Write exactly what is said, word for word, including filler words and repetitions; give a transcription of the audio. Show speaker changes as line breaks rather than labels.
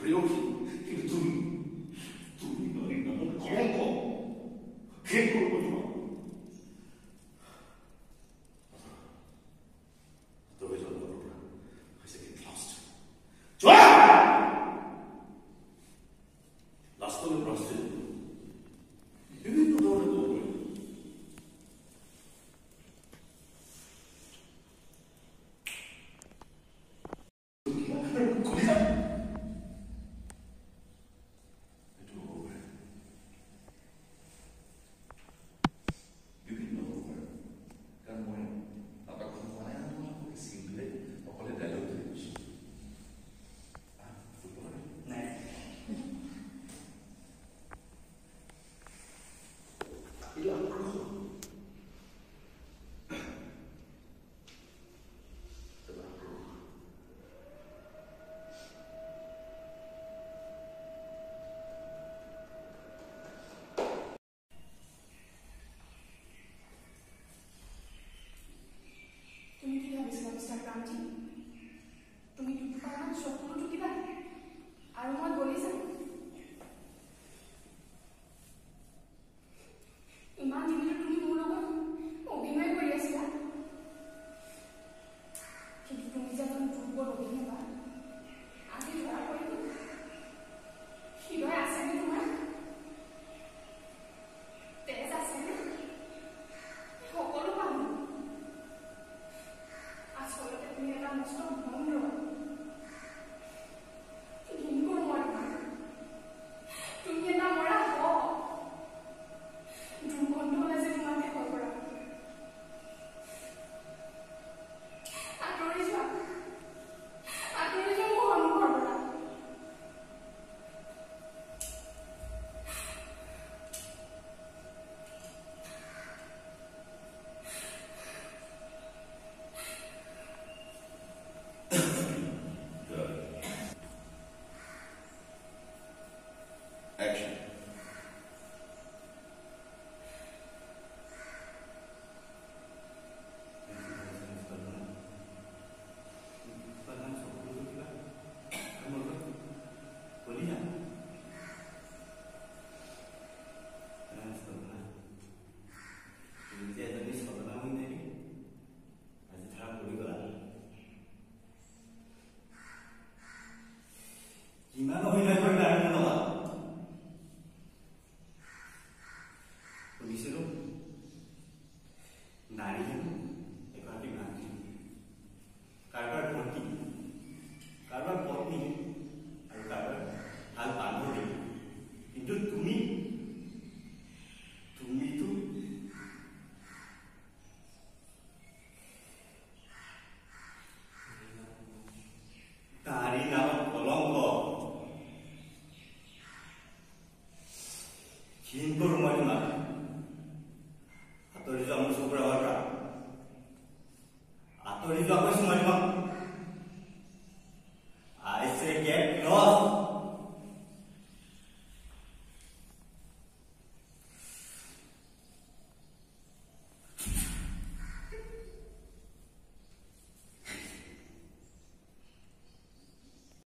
প্ৰেয়সী, কিন্তু তুমি তুমি নাৰী নামৰ কলংক শেষ কৰিব তোমাক।
তুমি দুপাৰ চকুটো কিবা আৰু মই গলি যাম। ইমান দিনলৈ তুমি মোৰ লগত অভিনয় কৰি আছিলা, কিন্তু তুমি যে এজন দুৰ্বল অভিনেতা আজি ধৰা পৰিলো। হৃদয় আছেনে তোমাৰ? তেজ আছেনে? সকলো পালো। আচলতে তুমি এটা মস্ত ভণ্ড। তুমি এটা মৰা হক। দুৰ্গন্ধ ওলাইছে তোমাৰ দেহৰ পৰা। আঁতৰি যোৱা, আঁতৰি যোৱা মোৰ সন্মুখৰ পৰা।
Action.
ইমান অভিনয় কৰি তাৰ লগত শুনিছিলো নাৰী হেনো এগৰাকী মাতৃ, কাৰোবাৰ ভণ্টি, কাৰোবাৰ পত্নী আৰু কাৰোবাৰ ভাল বান্ধৱী। কিন্তু তুমি তুমিতো নাৰী নামত কলংক। ক্ষীণ